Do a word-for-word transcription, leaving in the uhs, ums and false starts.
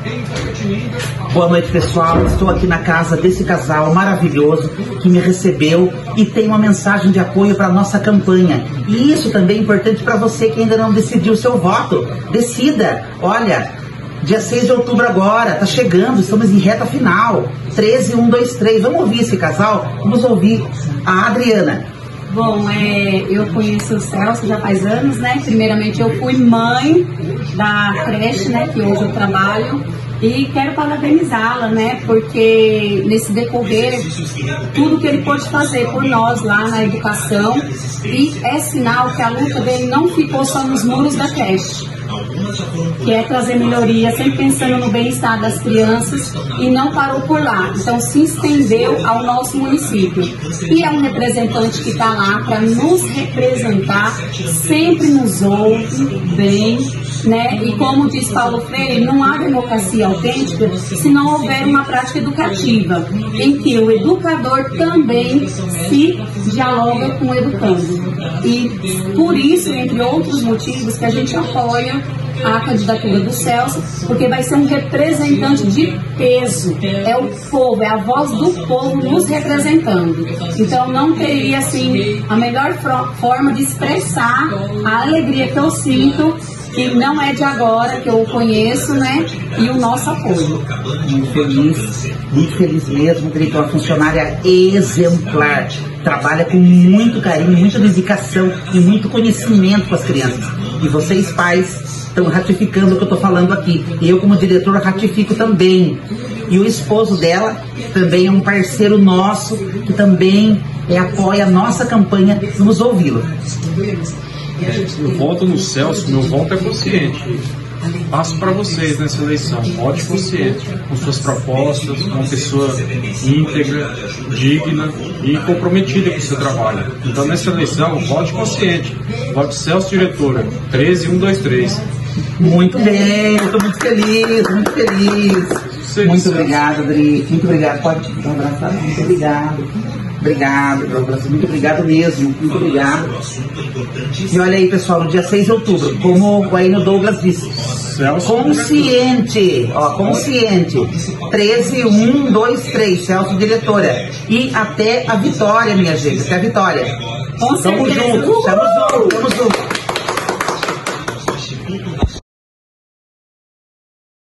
Boa noite, pessoal. Estou aqui na casa desse casal maravilhoso que me recebeu e tem uma mensagem de apoio para a nossa campanha. E isso também é importante para você que ainda não decidiu o seu voto. Decida. Olha, dia seis de outubro agora, tá chegando, estamos em reta final. treze, um, dois, três. Vamos ouvir esse casal? Vamos ouvir a Adriana. Bom, é, eu conheço o Celso já faz anos, né? Primeiramente eu fui mãe da creche, né? Que hoje eu trabalho. E quero parabenizá-la, né? Porque nesse decorrer, tudo que ele pôde fazer por nós lá na educação. E é sinal que a luta dele não ficou só nos muros da creche. Que é trazer melhoria, sempre pensando no bem-estar das crianças e não parou por lá. Então se estendeu ao nosso município. E é um representante que está lá para nos representar, sempre nos ouve bem, né? E como diz Paulo Freire, não há democracia autêntica se não houver uma prática educativa, em que o educador também se dialoga com o educando. E por isso, entre outros motivos, que a gente apoia a candidatura do Celso, porque vai ser um representante de peso. É o povo, é a voz do povo nos representando. Então não teria assim a melhor forma de expressar a alegria que eu sinto, que não é de agora, que eu o conheço, né? E o nosso apoio. Muito feliz, muito feliz mesmo, Drica, uma funcionária exemplar. Trabalha com muito carinho, muita dedicação e muito conhecimento com as crianças. E vocês, pais, estão ratificando o que eu estou falando aqui. E eu, como diretor, ratifico também. E o esposo dela também é um parceiro nosso, que também é, apoia a nossa campanha. Vamos ouvi-lo. Eu voto no Celso, meu voto é consciente. Passo para vocês nessa eleição, vote consciente, com suas propostas, uma pessoa íntegra, digna e comprometida com o seu trabalho. Então nessa eleição, vote consciente, vote Celso diretora, treze, um, dois, três. Muito bem, eu estou muito feliz, muito feliz. Sim, muito Celso. Obrigado, Adri, muito obrigado, pode te abraçar, muito obrigado. Obrigado, muito obrigado mesmo, muito obrigado. E olha aí, pessoal, no dia seis de outubro, como o Aino Douglas disse, consciente, ó, consciente, treze, um, dois, três, Celso diretora. E até a vitória, minha gente, até a vitória. Tamo junto, tamo junto, tamo junto.